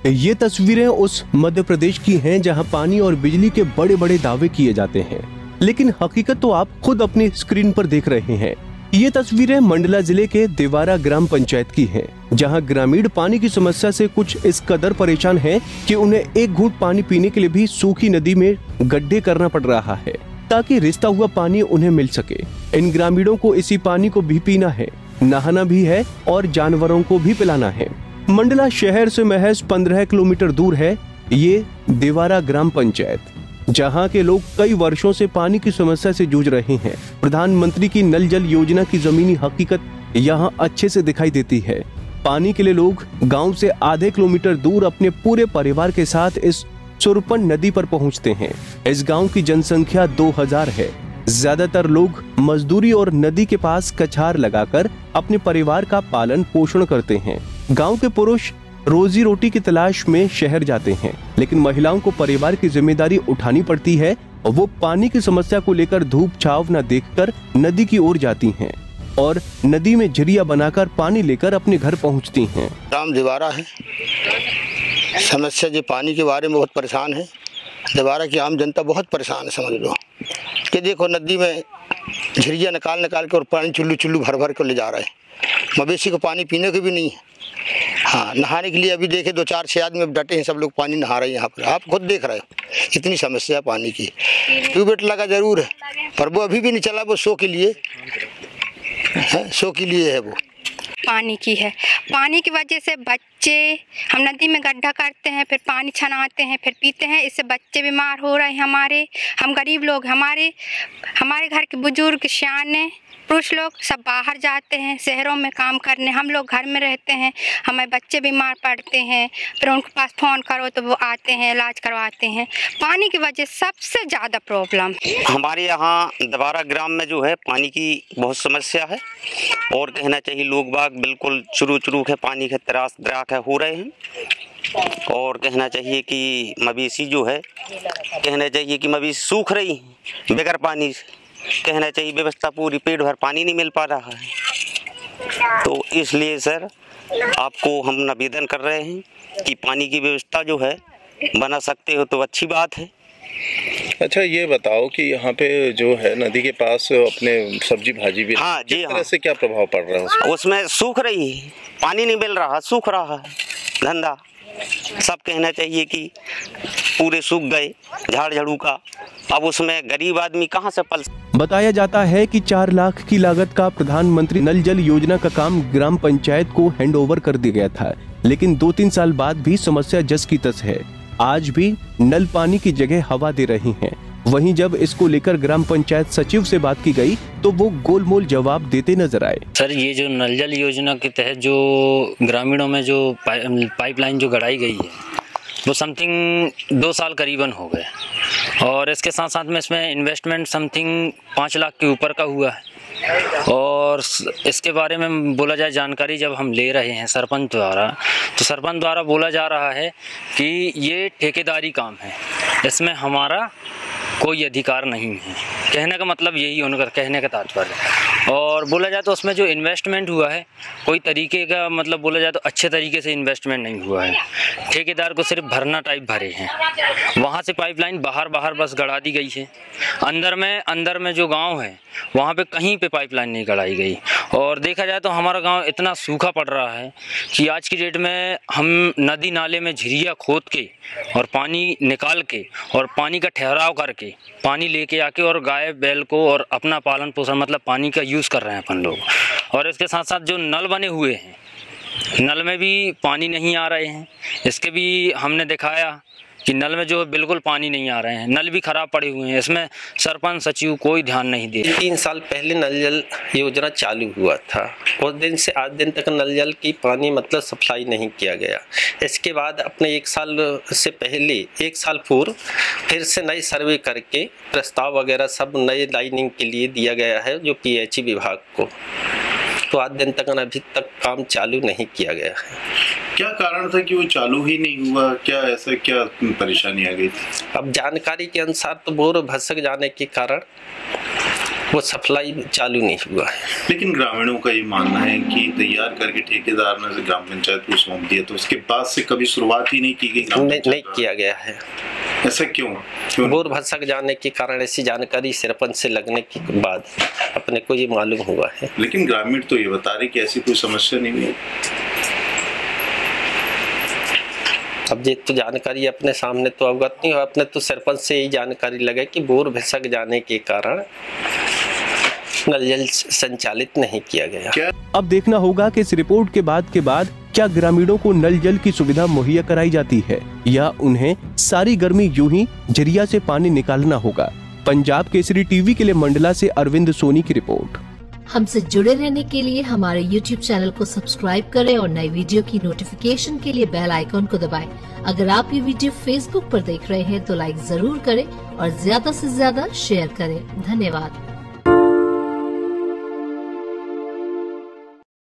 ये तस्वीरें उस मध्य प्रदेश की हैं जहां पानी और बिजली के बड़े बड़े दावे किए जाते हैं, लेकिन हकीकत तो आप खुद अपनी स्क्रीन पर देख रहे हैं। ये तस्वीरें मंडला जिले के देवारा ग्राम पंचायत की हैं, जहां ग्रामीण पानी की समस्या से कुछ इस कदर परेशान हैं कि उन्हें एक घूंट पानी पीने के लिए भी सूखी नदी में गड्ढे करना पड़ रहा है ताकि रिश्ता हुआ पानी उन्हें मिल सके। इन ग्रामीणों को इसी पानी को भी पीना है, नहाना भी है और जानवरों को भी पिलाना है। मंडला शहर से महज 15 किलोमीटर दूर है ये देवारा ग्राम पंचायत, जहां के लोग कई वर्षों से पानी की समस्या से जूझ रहे हैं। प्रधानमंत्री की नल जल योजना की जमीनी हकीकत यहां अच्छे से दिखाई देती है। पानी के लिए लोग गांव से आधे किलोमीटर दूर अपने पूरे परिवार के साथ इस सुरपन नदी पर पहुंचते हैं। इस गांव की जनसंख्या 2000 है। ज्यादातर लोग मजदूरी और नदी के पास कछार लगाकर अपने परिवार का पालन पोषण करते हैं। गांव के पुरुष रोजी रोटी की तलाश में शहर जाते हैं, लेकिन महिलाओं को परिवार की जिम्मेदारी उठानी पड़ती है और वो पानी की समस्या को लेकर धूप छाव न देखकर नदी की ओर जाती हैं और नदी में झरिया बनाकर पानी लेकर अपने घर पहुंचती हैं। ग्राम देवारा है, समस्या जो पानी के बारे में बहुत परेशान है। देवारा की आम जनता बहुत परेशान है, समझ लो कि देखो नदी में झिरिया निकाल के और पानी चुल्लू भर भर कर ले जा रहा है। मवेशी को पानी पीने को भी नहीं है। हाँ, नहाने के लिए अभी देखे 2-4-6 आदमी डटे हैं, सब लोग पानी नहा रहे हैं यहाँ पर। आप खुद देख रहे हो इतनी समस्या है पानी की। ट्यूबवेल लगा जरूर है पर वो अभी भी नहीं चला, वो शो के लिए है वो। पानी की है, पानी की वजह से बच्चे, हम नदी में गड्ढा करते हैं, फिर पानी छनाते हैं, फिर पीते हैं। इससे बच्चे बीमार हो रहे हैं हमारे। हम गरीब लोग, हमारे घर के बुजुर्ग, सियाने पुरुष लोग सब बाहर जाते हैं शहरों में काम करने। हम लोग घर में रहते हैं, हमारे बच्चे बीमार पड़ते हैं, फिर उनके पास फ़ोन करो तो वो आते हैं, इलाज करवाते हैं। पानी की वजह सबसे ज़्यादा प्रॉब्लम हमारे यहाँ देवारा ग्राम में जो है पानी की बहुत समस्या है और कहना चाहिए लोग बाग बिल्कुल शुरू के पानी के त्राक हो रहे हैं। और कहना चाहिए कि मवेशी जो है, कहना चाहिए कि मवेशी सूख रही है बगैर पानी से। कहना चाहिए व्यवस्था पूरी, पेट भर पानी नहीं मिल पा रहा है। तो इसलिए सर आपको हम निवेदन कर रहे हैं कि पानी की व्यवस्था जो है बना सकते हो तो अच्छी बात है। अच्छा, ये बताओ कि यहाँ पे जो है नदी के पास अपने सब्जी भाजी भी, हाँ जी, तरह से क्या प्रभाव पड़ रहा है उसमें? सूख रही है, पानी नहीं मिल रहा, सूख रहा है धंधा सब। कहना चाहिए कि पूरे सूख गए झाड़ झाड़ू का, अब उसमें गरीब आदमी कहाँ से पल। बताया जाता है कि 4 लाख की लागत का प्रधानमंत्री नल जल योजना का काम ग्राम पंचायत को हैंडओवर कर दिया गया था, लेकिन 2-3 साल बाद भी समस्या जस की तस है। आज भी नल पानी की जगह हवा दे रही हैं। वहीं जब इसको लेकर ग्राम पंचायत सचिव से बात की गई तो वो गोलमोल जवाब देते नजर आए। सर, ये जो नल जल योजना के तहत जो ग्रामीणों में जो पाइपलाइन जो गड़ाई गई है वो समथिंग 2 साल करीबन हो गए और इसके साथ साथ में इसमें इन्वेस्टमेंट समथिंग 5 लाख के ऊपर का हुआ है। और इसके बारे में बोला जाए, जानकारी जब हम ले रहे हैं सरपंच द्वारा, तो सरपंच द्वारा बोला जा रहा है कि ये ठेकेदारी काम है, इसमें हमारा कोई अधिकार नहीं है। कहने का मतलब यही उनका कहने का तात्पर्य। और बोला जाए तो उसमें जो इन्वेस्टमेंट हुआ है कोई तरीके का, मतलब बोला जाए तो अच्छे तरीके से इन्वेस्टमेंट नहीं हुआ है। ठेकेदार को सिर्फ भरना टाइप भरे हैं, वहाँ से पाइपलाइन बाहर बस गड़ा दी गई है। अंदर में जो गांव है वहाँ पे कहीं पे पाइपलाइन नहीं गड़ाई गई। और देखा जाए तो हमारा गांव इतना सूखा पड़ रहा है कि आज की डेट में हम नदी नाले में झिरिया खोद के और पानी निकाल के और पानी का ठहराव करके पानी लेके आके और गाय बैल को और अपना पालन पोषण, मतलब पानी का यूज़ कर रहे हैं अपन लोग। और इसके साथ साथ जो नल बने हुए हैं, नल में भी पानी नहीं आ रहे हैं। इसके भी हमने दिखाया कि नल में जो बिल्कुल पानी नहीं आ रहे हैं, नल भी खराब पड़े हुए हैं। इसमें सरपंच सचिव कोई ध्यान नहीं दे। 3 साल पहले नल जल योजना चालू हुआ था, उस दिन से आज दिन तक नल जल की पानी मतलब सप्लाई नहीं किया गया। इसके बाद अपने 1 साल से पहले 1 साल पूर्व फिर से नई सर्वे करके प्रस्ताव वगैरह सब नए लाइनिंग के लिए दिया गया है जो PHE विभाग को। तो आज दिन तक अभी तक काम चालू नहीं किया गया है। क्या कारण था कि वो चालू ही नहीं हुआ? क्या परेशानी आ गई थी? अब जानकारी के अनुसार तो बोर भसक जाने के कारण वो सप्लाई चालू नहीं हुआ है। लेकिन ग्रामीणों का ये मानना है कि तैयार करके ठेकेदार ने ग्राम पंचायत को सौंप दिया, तो उसके बाद से कभी शुरुआत ही नहीं की गई। नहीं किया गया है। ऐसा क्यों? बोर भसक जाने के कारण ऐसी जानकारी सरपंच से लगने के बाद अपने को ये मालूम हुआ है। लेकिन ग्रामीण तो ये बता रहे कि ऐसी कोई समस्या नहीं हुई। अब ये तो जानकारी अपने सामने तो अवगत नहीं हो, अपने तो सरपंच से यही जानकारी लगे कि बोर भसक जाने के कारण नल जल संचालित नहीं किया गया। अब देखना होगा कि इस रिपोर्ट के बाद क्या ग्रामीणों को नल जल की सुविधा मुहैया कराई जाती है या उन्हें सारी गर्मी यूं ही झरिया से पानी निकालना होगा। पंजाब केसरी टीवी के लिए मंडला से अरविंद सोनी की रिपोर्ट। हमसे जुड़े रहने के लिए हमारे YouTube चैनल को सब्सक्राइब करें और नई वीडियो की नोटिफिकेशन के लिए बेल आइकॉन को दबाएं। अगर आप ये वीडियो Facebook पर देख रहे हैं तो लाइक जरूर करें और ज्यादा से ज्यादा शेयर करें। धन्यवाद।